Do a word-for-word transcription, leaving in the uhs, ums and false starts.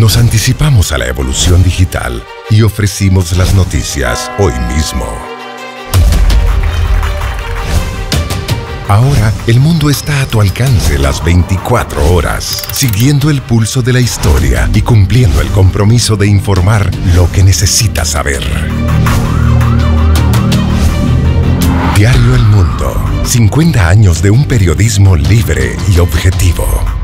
Nos anticipamos a la evolución digital y ofrecimos las noticias hoy mismo. Ahora, el mundo está a tu alcance las veinticuatro horas, siguiendo el pulso de la historia y cumpliendo el compromiso de informar lo que necesitas saber. Diario El Mundo. cincuenta años de un periodismo libre y objetivo.